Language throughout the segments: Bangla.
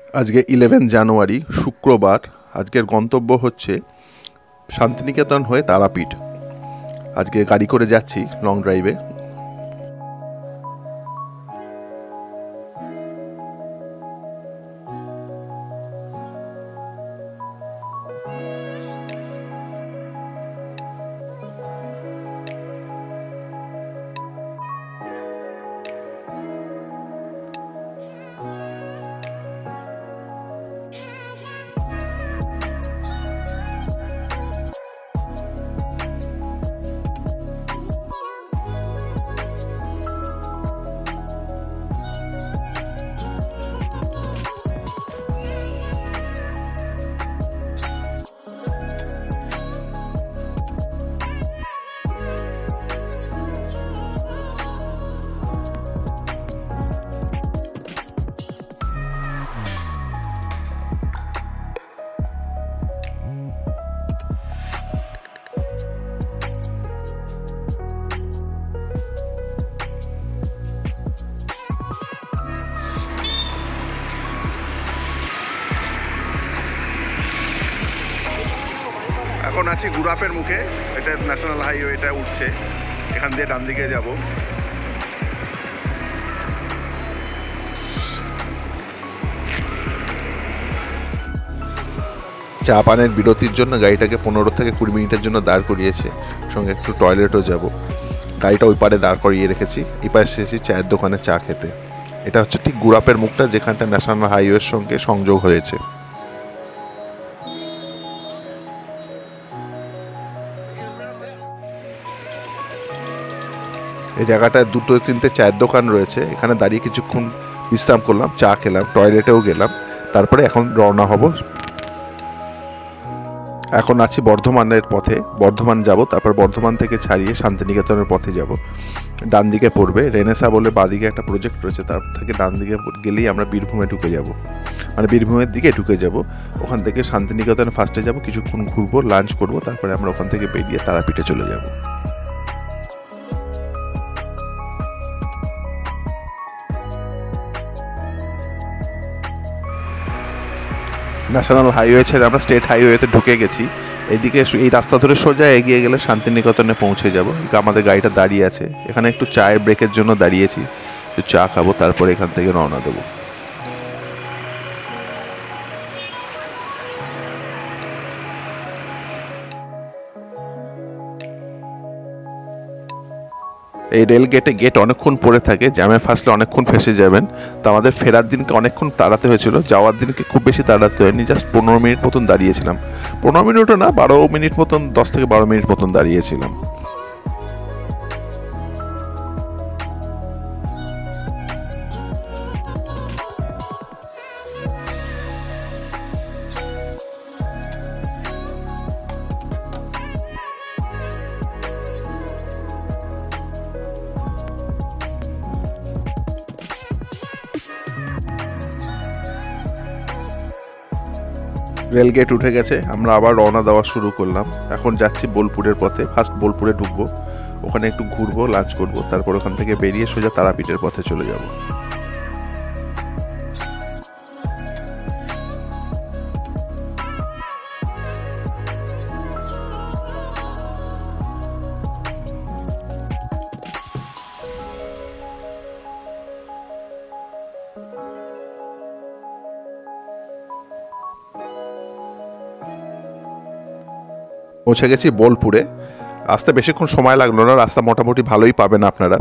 আজকে 11 জানুয়ারি শুক্রবার। আজকের গন্তব্য হচ্ছে শান্তিনিকেতন হয়ে তারাপীঠ। আজকে গাড়ি করে যাচ্ছি লং ড্রাইভে। এখন আছি গুড়াপের মুখে। এটা ন্যাশনাল হাইওয়েটা উঠছে, এখান দিয়ে ডান দিকে যাব। চা পানের বিরতির জন্য গাড়িটাকে 15 থেকে 20 মিনিটের জন্য দাঁড় করিয়েছে, সঙ্গে একটু টয়লেটও যাব। গাড়িটা ওই পারে দাঁড় করিয়ে রেখেছি, এই পাশে এসেছি চায়ের দোকানে চা খেতে। এটা হচ্ছে ঠিক গুড়াপের মুখটা, যেখানটা ন্যাশনাল হাইওয়ের সঙ্গে সংযোগ হয়েছে। এই জায়গাটায় 2-3টে চায়ের দোকান রয়েছে, এখানে দাঁড়িয়ে কিছুক্ষণ বিশ্রাম করলাম, চা খেলাম, টয়লেটেও গেলাম। তারপরে এখন রওনা হব। এখন আছি বর্ধমানের পথে, বর্ধমান যাব। তারপর বর্ধমান থেকে ছাড়িয়ে শান্তিনিকেতনের পথে যাব। ডান দিকে পড়বে রেনেসা বলে, বাঁদিকে একটা প্রজেক্ট রয়েছে, তার থেকে ডান দিকে গেলেই আমরা বীরভূমে ঢুকে যাব, মানে বীরভূমের দিকে ঢুকে যাব। ওখান থেকে শান্তিনিকেতনে ফার্স্টে যাব, কিছুক্ষণ ঘুরবো, লাঞ্চ করব, তারপরে আমরা ওখান থেকে বেরিয়ে তারাপীঠে চলে যাব। ন্যাশনাল হাইওয়ে ছেড়ে আমরা স্টেট হাইওয়েতে ঢুকে গেছি। এইদিকে এই রাস্তা ধরে সোজা এগিয়ে গেলে শান্তিনিকেতনে পৌঁছে যাব। আমাদের গাড়িটা দাঁড়িয়ে আছে এখানে, একটু চায়ের ব্রেকের জন্য দাঁড়িয়েছি, চা খাবো, তারপরে এখান থেকে রওনা দেবো। এই রেল গেট অনেকক্ষণ পড়ে থাকে, জ্যামে ফাঁসলে অনেকক্ষণ ফেসে যাবেন। তো আমাদের ফেরার দিনকে অনেকক্ষণ তাড়াতে হয়েছিল, যাওয়ার দিনকে খুব বেশি তাড়াতে হয়নি, জাস্ট 15 মিনিট মতন দাঁড়িয়েছিলাম। 15 মিনিটও না, 12 মিনিট মতন, 10 থেকে 12 মিনিট মতন দাঁড়িয়েছিলাম। রেলগেট উঠে গেছে, আমরা আবার রওনা দেওয়া শুরু করলাম। এখন যাচ্ছি বোলপুরের পথে। ফার্স্ট বোলপুরে ঢুকবো, ওখানে একটু ঘুরবো, লাঞ্চ করবো, তারপর ওখান থেকে বেরিয়ে সোজা তারাপীঠের পথে চলে যাব। পৌঁছে গেছি বোলপুরে। আসতে বেশিক্ষণ সময় লাগলো না, রাস্তা মোটামুটি ভালোই পাবেন আপনারা।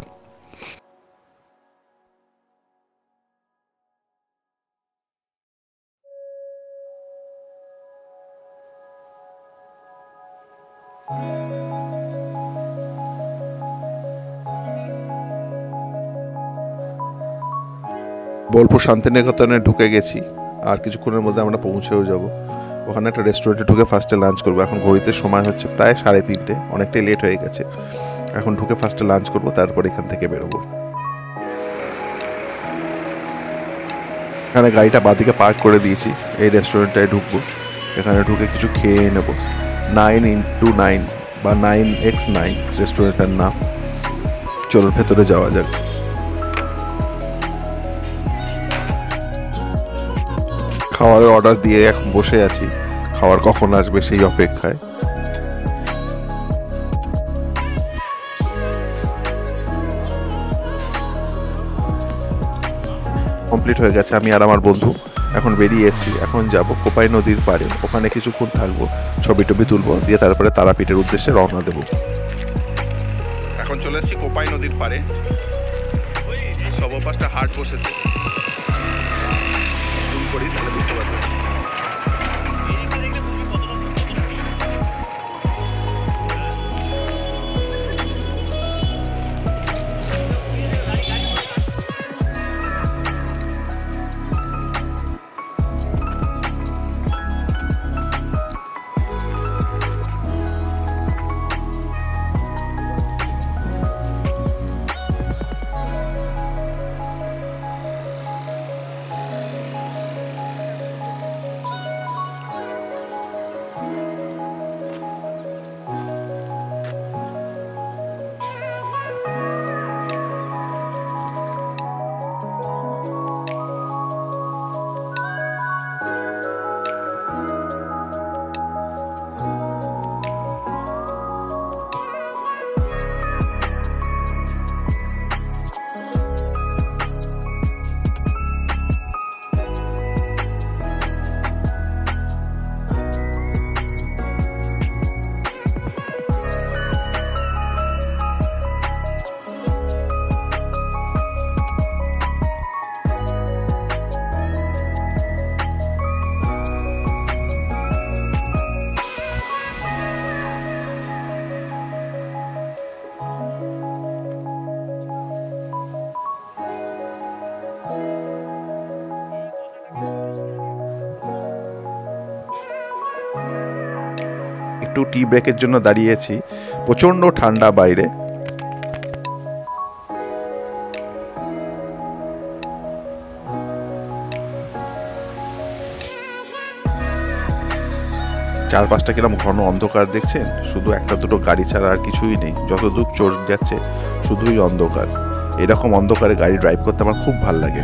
বোলপুর শান্তিনিকেতনে ঢুকে গেছি, আর কিছুক্ষণের মধ্যে আমরা পৌঁছেও যাব। ওখানে একটা রেস্টুরেন্টে ঢুকে ফার্স্টে লাঞ্চ করবো। এখন ঘড়িতে সময় হচ্ছে প্রায় 3:30, অনেকটাই লেট হয়ে গেছে। এখন ঢুকে ফার্স্টে লাঞ্চ করবো, তারপর এখান থেকে বেরোবো। এখানে গাড়িটা বাঁদিকে পার্ক করে দিয়েছি, এই রেস্টুরেন্টটায় ঢুকবো। এখানে ঢুকে কিছু খেয়ে নেব। 9x9 বা 9x9 রেস্টুরেন্টের নাম। চলো ভেতরে যাওয়া যাক। খাওয়ারের অর্ডার দিয়ে এখন বসে আছি, খাবার কখন আসবে সেই অপেক্ষায়। কমপ্লিট হয়ে গেছে, আমি আর আমার বন্ধু এখন বেরিয়ে এসেছি। এখন যাব কোপাই নদীর পাড়ে, ওখানে কিছুক্ষণ থাকবো, ছবি টবি তুলবো, দিয়ে তারপরে তারাপীঠের উদ্দেশ্যে রওনা দেব। এখন চলে এসেছি কোপাই নদীর পাড়ে, সব পাশটা হাট বসেছে, জুম করি তাহলে বুঝতে পারবে। একটু টি ব্রেকের জন্য দাঁড়িয়েছি, প্রচন্ড ঠান্ডা বাইরে। চারপাশটা কিরকম ঘন অন্ধকার দেখছেন, শুধু একটা দুটো গাড়ি ছাড়া আর কিছুই নেই, যতদূর চোখ যাচ্ছে শুধুই অন্ধকার। এরকম অন্ধকারে গাড়ি ড্রাইভ করতে আমার খুব ভালো লাগে।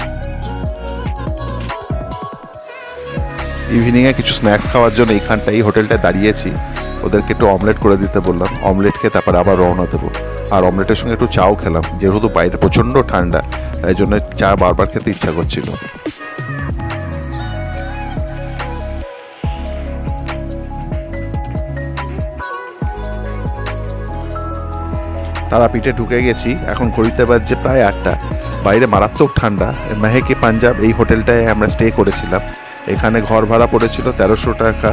ইভিনিংয়ে কিছু স্ন্যাক্স খাওয়ার জন্য এইখানটাই হোটেলটায় দাঁড়িয়েছি, ওদেরকে একটু অমলেট করে দিতে বললাম, অমলেট খেয়ে তারপর আবার রওনা দেবো। আর অমলেটের সঙ্গে একটু চাও খেলাম, যেহেতু বাইরে প্রচণ্ড ঠান্ডা, তাই জন্য চা বারবার খেতে ইচ্ছা করছিল। তারাপীঠে ঢুকে গেছি, এখন ঘড়িতে বাজছে প্রায় 8টা। বাইরে মারাত্মক ঠান্ডা। মেহেকে পাঞ্জাব এই হোটেলটায় আমরা স্টে করেছিলাম, এখানে ঘর ভাড়া পড়েছিল 1300 টাকা।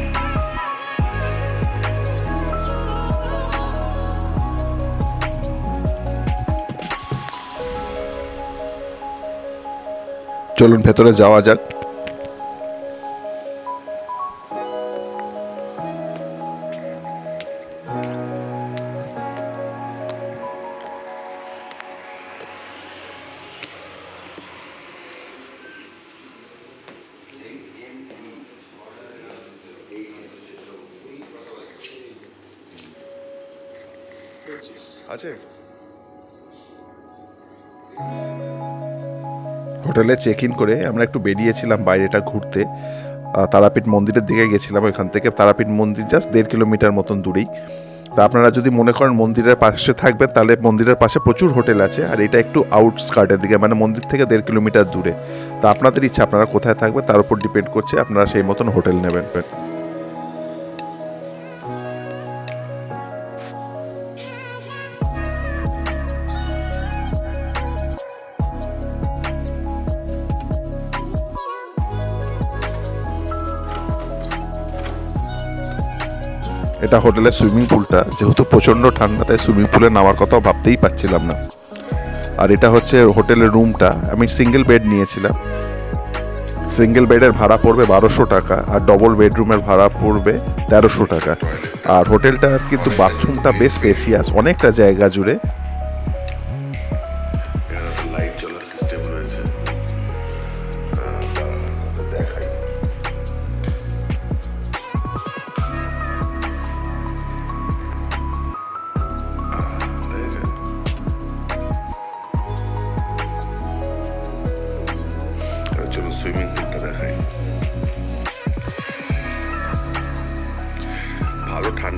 চলুন ভেতরে যাওয়া যাক। আছে হোটেলে চেক ইন করে আমরা একটু বেরিয়েছিলাম বাইরেটা ঘুরতে। তারাপীঠ মন্দিরের দিকে গেছিলাম, ওইখান থেকে তারাপীঠ মন্দির জাস্ট 1.5 কিলোমিটার মতন দূরেই। তা আপনারা যদি মনে করেন মন্দিরের পাশে থাকবেন, তাহলে মন্দিরের পাশে প্রচুর হোটেল আছে, আর এটা একটু আউটস্কার্টের দিকে, মানে মন্দির থেকে 1.5 কিলোমিটার দূরে। তা আপনাদের ইচ্ছা আপনারা কোথায় থাকবেন তার উপর ডিপেন্ড করছে, আপনারা সেই মতন হোটেল নেবেন। এটা হোটেলের সুইমিং পুলটা, যেহেতু প্রচণ্ড ঠান্ডা তাই সুইমিং পুলে নামার কথাও ভাবতেই পারছিলাম না। আর এটা হচ্ছে হোটেলের রুমটা, আমি সিঙ্গেল বেড নিয়েছিলাম। সিঙ্গেল বেডের ভাড়া পড়বে 1200 টাকা, আর ডবল বেডরুমের ভাড়া পড়বে 1300 টাকা। আর হোটেলটার কিন্তু বাথরুমটা বেশ স্পেসিয়াস, অনেকটা জায়গা জুড়ে। লাইট জ্বলার সিস্টেম রয়েছে, দেখাই। চলো সুইমিং পুলটা দেখাই।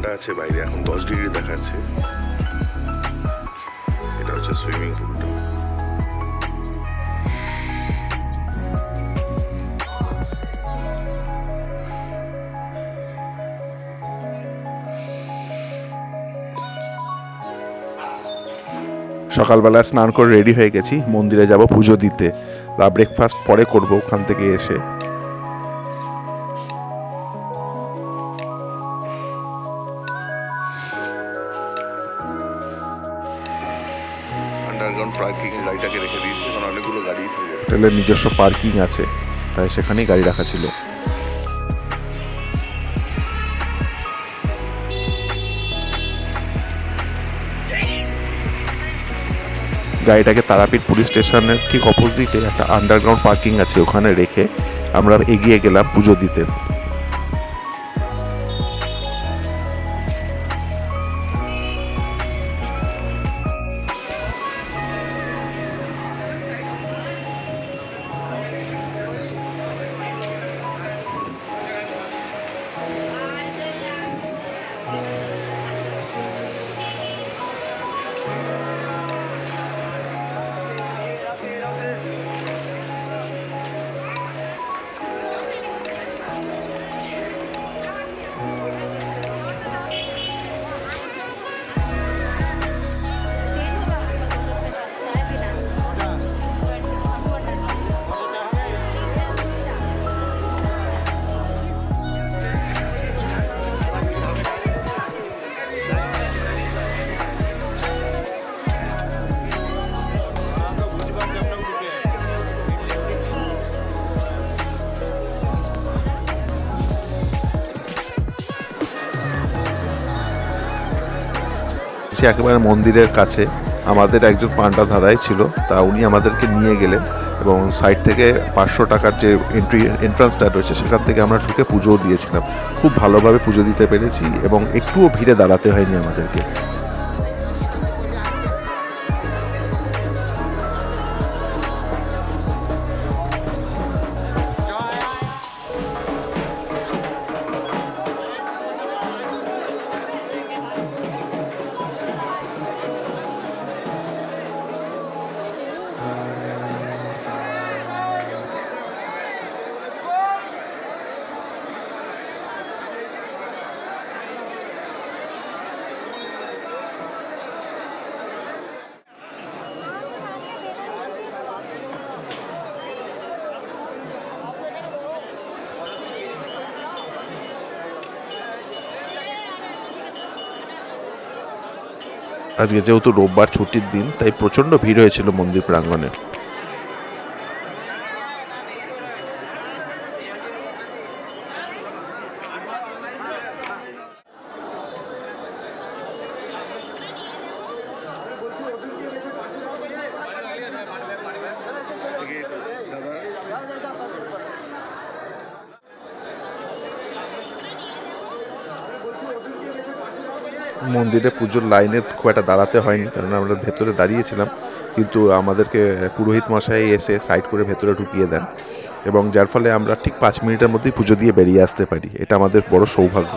ঠান্ডা আছে বাইরে, এখন 10 ডিগ্রি দেখাচ্ছে। এটা হচ্ছে সুইমিং পুলটা। সকালবেলা স্নান করে রেডি হয়ে গেছি, মন্দিরে যাব পুজো দিতে। ব্রেকফাস্ট পরে করব ওখান থেকে এসে। আন্ডারগ্রাউন্ড পার্কিং গাড়িটাকে রেখে দিয়েছি, কারণ অনেকগুলো গাড়ি থাকে, হোটেলের নিজস্ব পার্কিং আছে, তাই সেখানেই গাড়ি রাখা ছিল। গাড়িটাকে তারাপীঠ পুলিশ স্টেশনের ঠিক অপোজিটে একটা আন্ডারগ্রাউন্ড পার্কিং আছে, ওখানে রেখে আমরা এগিয়ে গেলাম পুজো দিতে। একেবারে মন্দিরের কাছে আমাদের একজন পান্ডা ধারাই ছিল, তা উনি আমাদেরকে নিয়ে গেলেন এবং সাইড থেকে 500 টাকার যে এন্ট্রান্সটা রয়েছে সেখান থেকে আমরা ঢুকে পুজোও দিয়েছিলাম। খুব ভালোভাবে পুজো দিতে পেরেছি এবং একটুও ভিড়ে দাঁড়াতে হয়নি আমাদেরকে। আজকে যেহেতু রোববার ছুটির দিন, তাই প্রচণ্ড ভিড় হয়েছিল মন্দির প্রাঙ্গণে। মন্দিরে পুজোর লাইনে খুব একটা দাঁড়াতে হয়নি, কারণ আমরা ভেতরে দাঁড়িয়েছিলাম, কিন্তু আমাদেরকে পুরোহিত মশাই এসে সাইড করে ভেতরে ঢুকিয়ে দেন এবং যার ফলে আমরা ঠিক 5 মিনিটের মধ্যেই পুজো দিয়ে বেরিয়ে আসতে পারি। এটা আমাদের বড় সৌভাগ্য।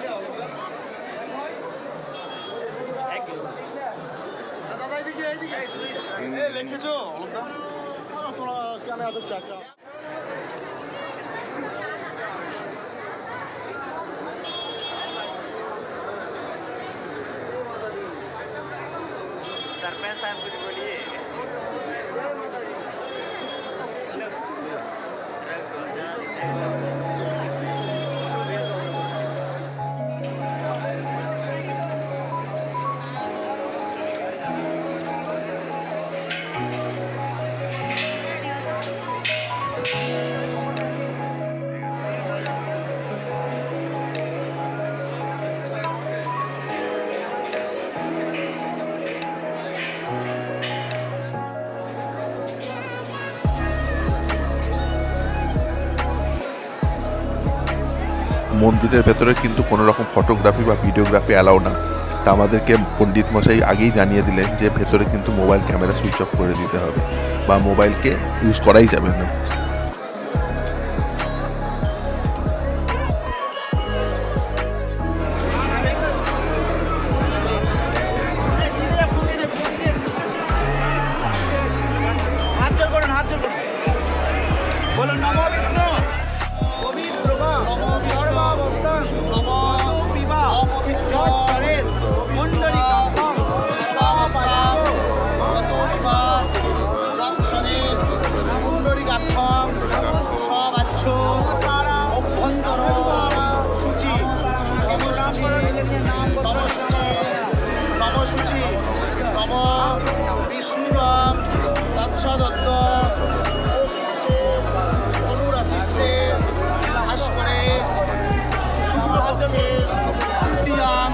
सरपंच साहब कुछ बोलिए। মন্দিরের ভেতরে কিন্তু কোনো রকম ফটোগ্রাফি বা ভিডিওগ্রাফি অ্যালাউ না, তা আমাদেরকে পণ্ডিত মশাই আগেই জানিয়ে দিলেন যে ভেতরে কিন্তু মোবাইল ক্যামেরা সুইচ অফ করে দিতে হবে বা মোবাইলকে ইউজ করাই যাবে না। বিষ্ণুরাম তৎসদত্ত অনুরাশিস্তে ভাস্করে শুক্লপক্ষে তৃতীয়াং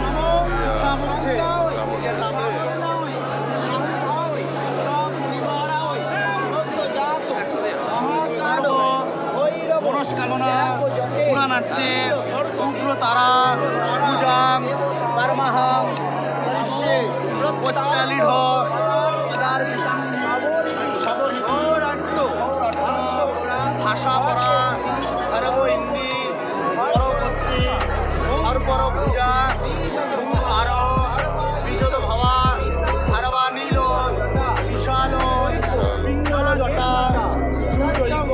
সর্ব মনস্কামনা পুরাণার্থে উগ্র তারা পূজাং পরমাহং করিষ্যে প্রত্যালিঢ় ভাষা পড়া খরগ হিন্দি পরবর্তী অর্পর পূজা আর বিজত ভবা হারবা নীল বিশাল পিঙ্গল জটা সুদৈক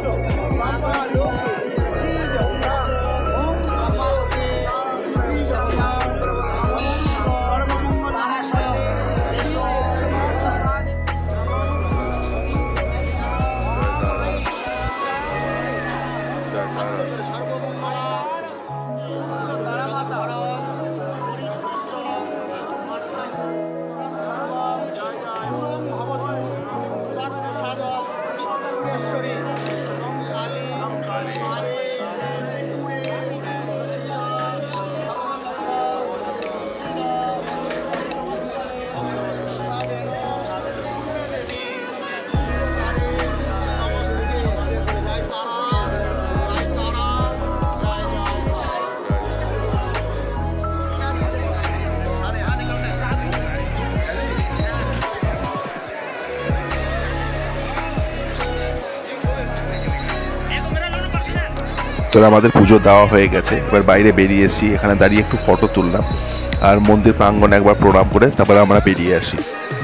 তো আমাদের পুজো দেওয়া হয়ে গেছে, এবার বাইরে বেরিয়ে এসেছি, এখানে দাঁড়িয়ে একটু ফটো তুললাম আর মন্দির প্রাঙ্গণে একবার প্রণাম করে তারপরে আমরা বেরিয়ে আসি।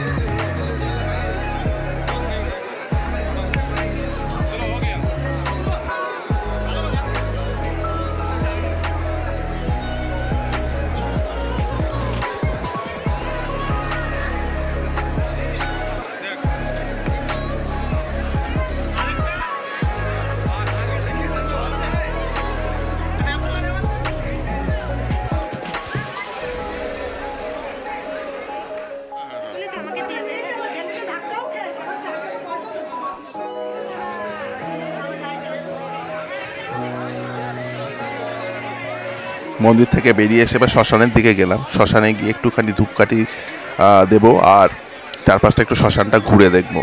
মন্দির থেকে বেরিয়ে এসে এবার শ্মশানের দিকে গেলাম। শ্মশানে গিয়ে একটুখানি ধূপকাঠি দেব আর চারপাশটা একটু শ্মশানটা ঘুরে দেখবো।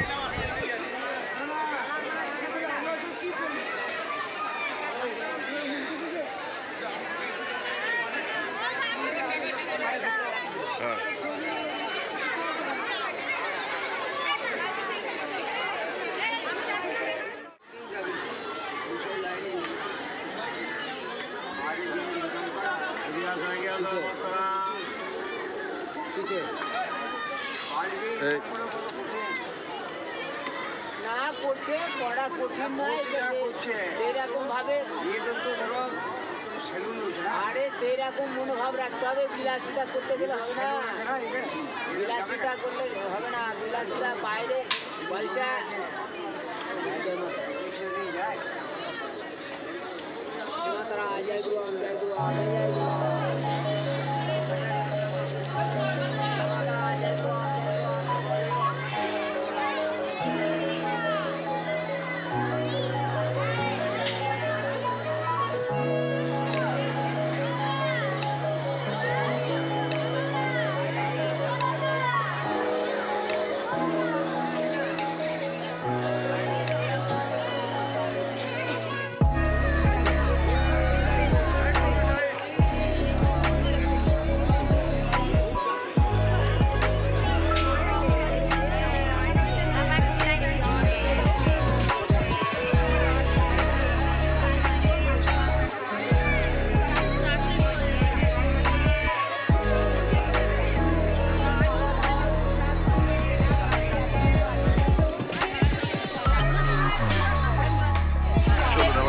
না করছে পড়া কঠিন নয়, সেইরকম ভাবে আরে সেইরকম মনোভাব রাখতে হবে। বিলাসিতা করতে গেলে হবে না, বিলাসিতা করলে হবে না, বিলাসিতা বাইরে পয়সা তারা আ যায় গুরু আম যায় গুরু আ যায় গুরু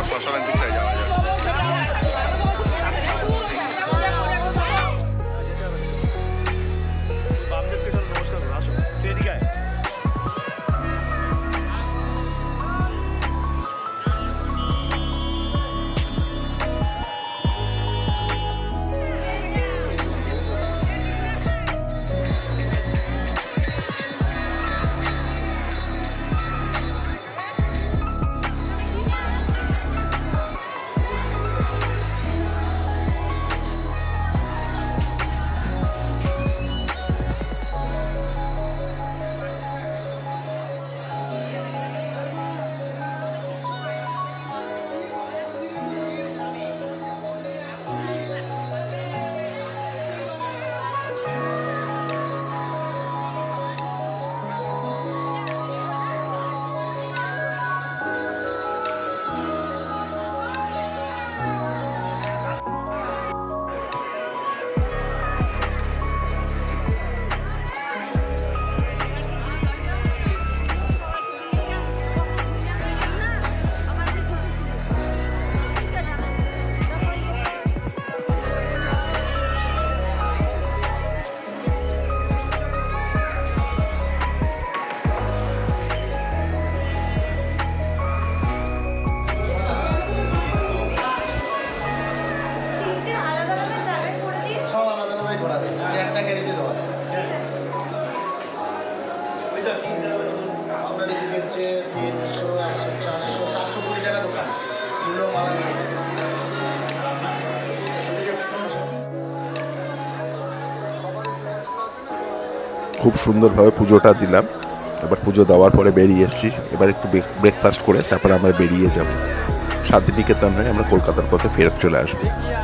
শ্মশানের দিকটায় যাওয়া যাবে। খুব সুন্দরভাবে পুজোটা দিলাম। এবার পুজো দেওয়ার পরে বেরিয়ে এসেছি। এবার একটু ব্রেকফাস্ট করে তারপরে আমরা বেরিয়ে যাব শান্তিনিকেতন হয়ে আমরা কলকাতার পথে ফেরত চলে আসবো।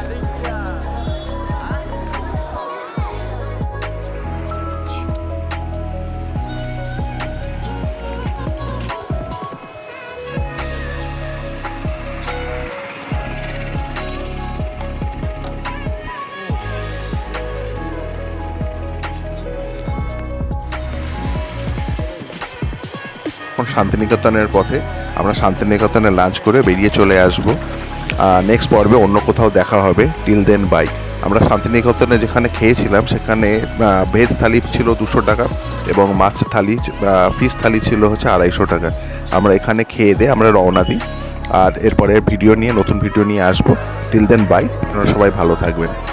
শান্তিনিকেতনের পথে আমরা শান্তিনিকেতনে লাঞ্চ করে বেরিয়ে চলে আসব। নেক্সট পর্বে অন্য কোথাও দেখা হবে। Till then bye. আমরা শান্তিনিকেতনে যেখানে খেয়েছিলাম সেখানে ভেজ থালি ছিল 200 টাকা এবং মাছ থালি ফিশ থালি ছিল হচ্ছে 250 টাকা। আমরা এখানে খেয়ে দিয়ে আমরা রওনা দিই। আর এরপরে নতুন ভিডিও নিয়ে আসবো। Till then bye. আপনারা সবাই ভালো থাকবেন।